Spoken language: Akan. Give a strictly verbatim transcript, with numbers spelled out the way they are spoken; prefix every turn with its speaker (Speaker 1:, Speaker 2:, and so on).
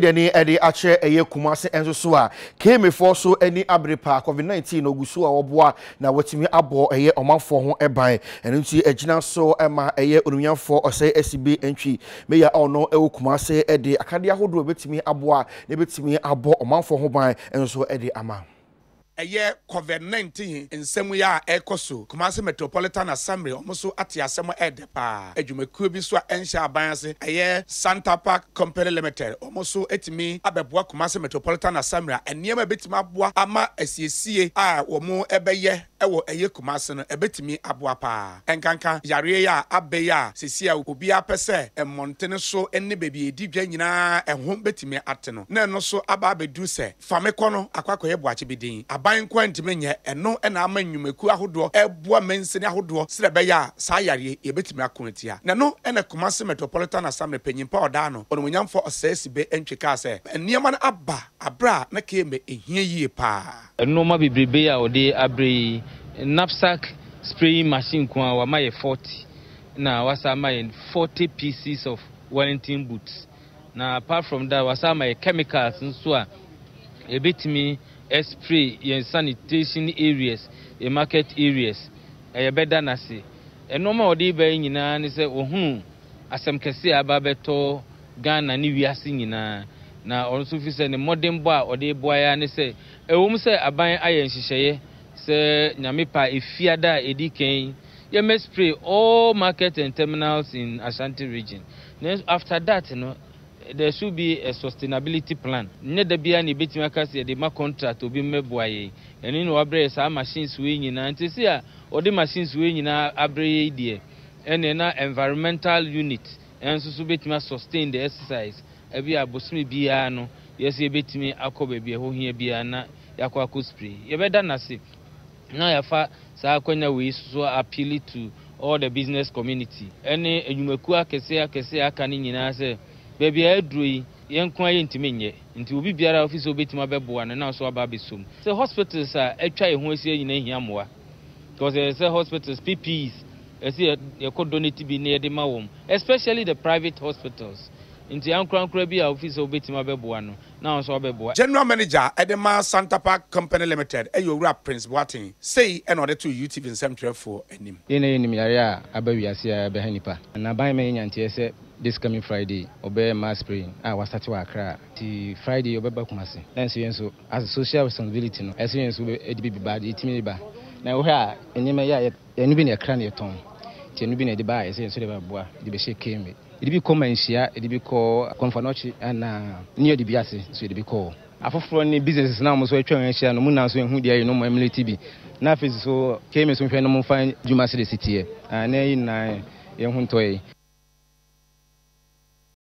Speaker 1: Deni Eddie Ache Eye Kumasi Enzo Sua K M A for so any abrepa COVID nineteen Ogusua Obwa na watimi abo eye omanfo ho eban eno nti agina so ema eye onumyanfo osay S C B entry meya ono ewo Kumasi ede akade ahodo betimi aboa ne betimi abo omanfo ho ban enso ede ama
Speaker 2: Eye COVID nineteen nsemu ya ekoso Kumasi Metropolitan Assembly omuso ate asemo edepa adwumakuo bi so enhya abanse eye Santa Park Company Limited omuso etimi abeboa Kumasi Metropolitan Assembly enema betimi aboa ama asiesie a womo ebeye ewo eye Kumasi no ebetimi aboa pa enkanka yare ya abe ya sesia obi apese emmontene so enne bebi edidwa nyina ehom betimi ate no na eno so aba abedu se famekono akwakoye boache bidin ban kwantime nye eno ena ama nnwumaku ahodo eboa mensene ahodo srebe ya sa yare yebetimi akonetia na no ena Kumasi Metropolitan Assembly penyimpa oda no onwonyamfo osasibe entweka se eniema na aba abra na K M A ehia yie pa
Speaker 3: eno ma bibrebe ya ode abre knapsack spraying machine kwa wa maye forty na wasa maye forty pieces of Wellington boots na apart from that wasa maye chemicals nso a ebetimi spray in sanitation areas, in market areas, a better nasi. And no more day by in an is a ohun, as some can say about beto, gun and Nivia singing. Now also if you send a modern boy or day boy and say, a woman say a buying iron she say, Namipa, if Fiada, a decaying, you may spray all market and terminals in Ashanti region. Then after that, you know. There should be a sustainability plan. Neither be any bit makers the ma contract to be meboye. And in Wabre, some machines winning and to see all the machines winning abre idea. And then environmental unit and so bit must sustain the exercise. Every abosmi biano, yes, a bit me akobe be who here biana, yakwaku spray. You better not see. Now, your fa Sakonya we so appeal to all the business community. Any Yumekua Kesea Kesea Kanin say. Baby Edri, young quiet to me, into be biara office obit my bebo and now so about soon. The hospitals are a try who is here in Yamwa. Because there's a hospitals, P P Es, as you could donate to be near the Mawum, especially the private hospitals. Into young crown crabby office obit my bebo now so bebo.
Speaker 2: General Manager Edema Santa Park Company Limited, a you rap Prince Boating, say in order to U T V in Central for him. In a enemy area, Abaviasia Behanipa, and I buy me and T S A. This coming Friday, obey mass spraying. I was at work. The Friday, obey Kumasi. Then, so as a social responsibility, no, as soon as we be bad, it may be bad. Now, here, and you may have been a cranny tongue. Ten been a device, and so they were the shake came. It be come and share, it be called Confonochi and near the Biasi, so it be called. After foreign business now, so I try and share no moon answering who they are no more T V. Now, so came as we find no more fine Juma City, and then in Yahuntoy.